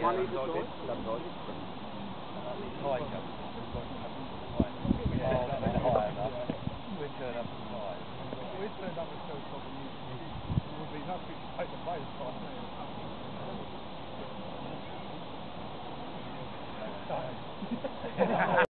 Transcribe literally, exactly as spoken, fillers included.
Yeah, One either yeah. side? Some side. High jump. Oh, high enough. We turn up to high. We turned up at two o'clock and you would be nothing to take the place by me.